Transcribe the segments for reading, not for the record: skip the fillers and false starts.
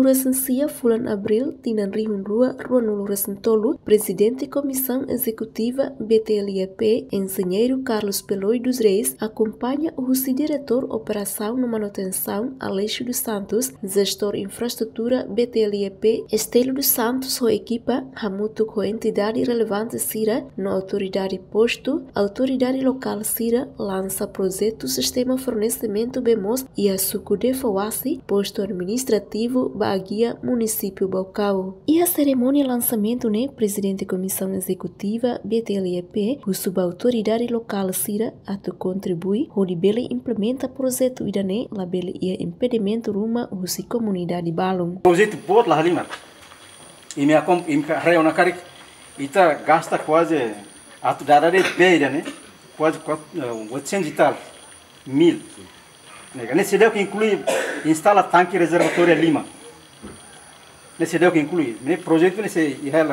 recensia bulan Abril tinan rihun rua nulu resentolu, Presidente Comissão Executiva BTLIEP, Engenheiro Carlos Peloi dos Reis, acompanha o diretor Operação e Manutenção Aleixo dos Santos, gestor Infraestrutura BTLIEP, Estélio dos Santos, a equipa, Hamuto com entidade relevante Cira, na autoridade posto, autoridade local Cira, lança projeto Sistema Fornecimento BEMOS e a Sucude Fawasi, posto administrativo Baguia, município Baucau. E a cerimônia lançamento, né, Presidente da Comissão Executiva BTLIEP, o subautoridade local Cira, a contribui, onde Bele implementa projeto idane, la Bele ia impedimento ruma usi comunidade balum. Projeto bot lá ali, e me reúne na cara, ita gasta quase a dada de beira, né, quase 800 e tal mil. Nesse deu que inclui instala tanque reservatório Lima. Nesse deu que inclui, né, projeto nesse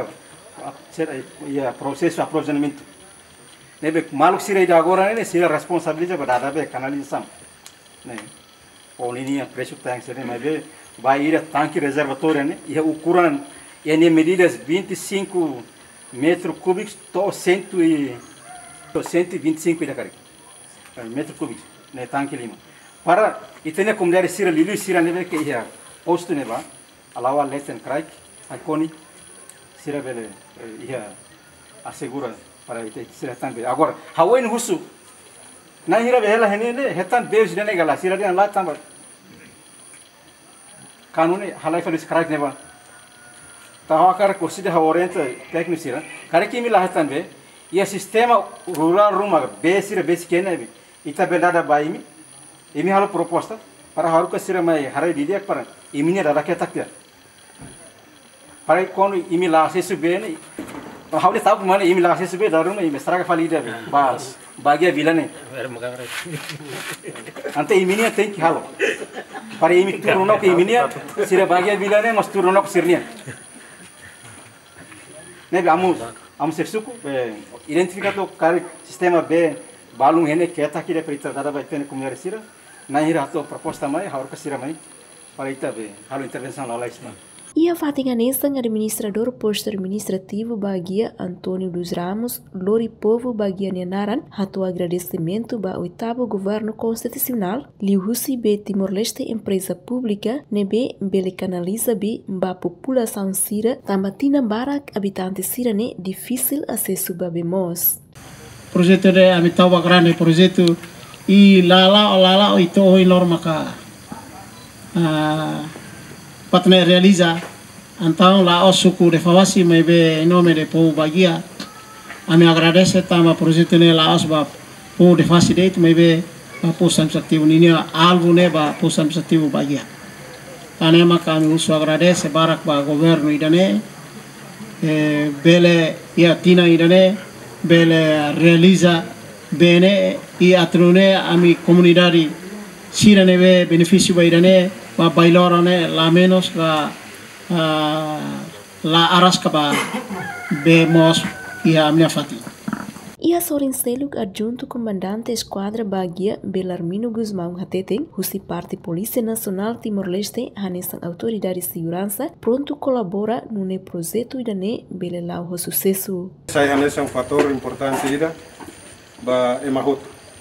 ia processo de aprovisionamento. Né, maluco se aí agora né, se responsabiliza para dar a canalização. Né, ou linha preço tanque, né, mas vai ir a tanque reservatório, né, e o curan e medidas 25 metros cúbicos, to 125 da cara. Metros cúbicos, né, tanque Lima. Para e tem a comunidade Cira Lilu Cira neve que ia posto neva alawa leten craik iconic Cira bele ia assegura para ite Cira tan be agora hawain husu na hira bela henene hetan beus dene gala Cira dia lá tamba kanune halai falis craik neva tahakar kursi de haworenta técnico Cira cara que me lá hetan be ia sistema rural ruma be Cira be skene ita bedada baimi. Ini hal proposta para haru ka sira mai harai didia para imini da rakyat takya para kono imi la se sube ne haule tabu mane imi la se sube daru mai mesra ka falida bas bagia vilane ante imini tem que halo para imi turuno ke imini sira bagia vilane mas turuno ke sirnia ne amu sersuku identificado kar sistema B balung hene que tá aqui de perita dada vai ter como sira na hirato proposta mai haur ka sira mai para itabe halo intervenção lá está. E a Fatinganense, administrador posto administrativo Baguia Antônio dos Ramos, Lori Povo Baguia Nenaran, rato agradecimento ba oitavo governo constitucional, liusi be Timor-Leste empresa pública, nebe bele canaliza be ba população sira, tamatina barak habitante sira ne difícil acesso ba bemos. Projeto de Amitawa grande projeto e lala itu norma ka patne realiza então lá o suco de Fawasi me be em nome de povo Baguia a me agradece tama projeto ne lá asba povo de Fawasi de me be a posto administrativo ninia alvo ne ba posto administrativo Baguia anema kami usu agradece barak ba governo idane bele ia tina idane bele realiza bene e atrone ami comunidade Cira neve benefício bairane ba bailorane la menos la arasca ba bemos e a minha fati. E a Sorin Seluk, adjunto comandante esquadra Baguia Belarmino Guzmão Hateten, Russi parte Polícia Nacional Timor-Leste, Hanessan Autoridade de Segurança, pronto colabora no projeto idane belelau o sucesso. Sai Hanessan fator importante ida ba emahut.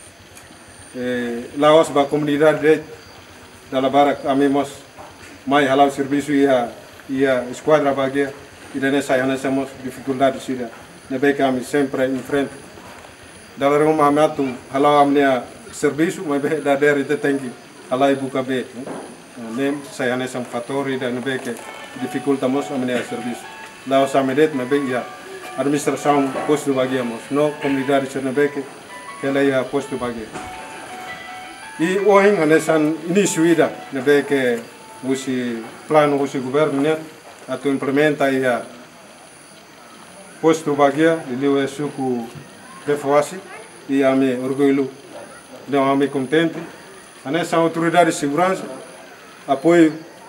Laos ba comunidade da Barak amemos mai halau serviço ia esquadra Baguia idane sai Hanessan dificuldade sida. Nebe kami sempre em frente. Dalam rumah matu halau amnia serviço mas da der itu tinggi halau ibu kabe nem saya nesam fatori dan nebe ke dificultamos amnia serviço lao samedet nebe ya administração posto Baguia mos no comunidade nebe ke ela ia posto Baguia e oing anesan início ida nebe ke usi plano usi governo né atu implementa ia posto Baguia liu suku de Fawasi e a me orgulho, não a me contente. A nessa autoridade de segurança apoio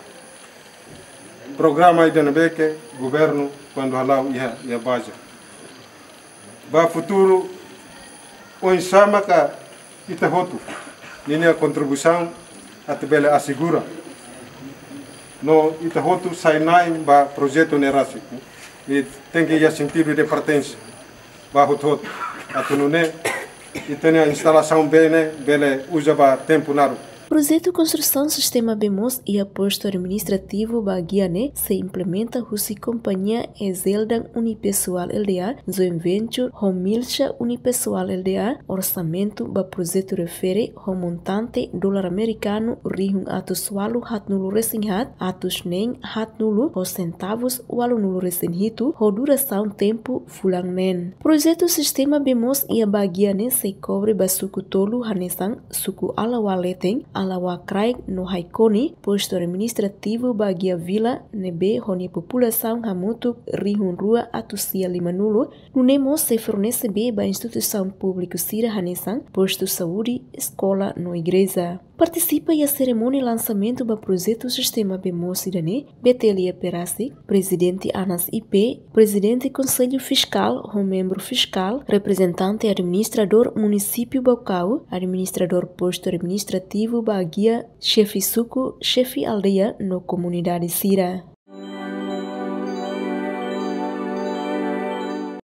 programa de Nabeque, governo quando halau ia base. Ba futuro o insama ka ita hotu, linha contribuição até bela assegura no ita hotu sai nai ba projeto nerasi. E tem que ir sentido de pertence. Ba hotu atunune ita ne instalação bene bele usa ba tempo naru. Projeto Construção Sistema BEMOS e aposto administrativo Bagiane se implementa Russi Companhia Ezeldan Unipessoal LDA, Joint Venture Homilcha Unipessoal LDA, orçamento ba projeto refere ao montante dólar americano rihung atus walu hat nulu resinhat, atus neng hat nulu ho centavos walu nulu resinhitu, ho duração tempo fulang nen. Projeto Sistema BEMOS e a Bagiane se cobre ba suku tolu hanesang suku alawaleteng Alawa Craig no Haikoni, posto administrativo Bagia Vila, nebe honi população hamutu rihun rua atusia limanulo, nunemo se fornece ba instituição pública sira hanesang, posto saúde, escola no igreja. Participa e a cerimônia lançamento do projeto Sistema BEMOS Sidane, Betelia Perasi, presidente Anas IP, presidente Conselho Fiscal, ou membro fiscal, representante administrador município Baucau, administrador posto administrativo Bagia, chefe suco, chefe aldeia no comunidade Sira.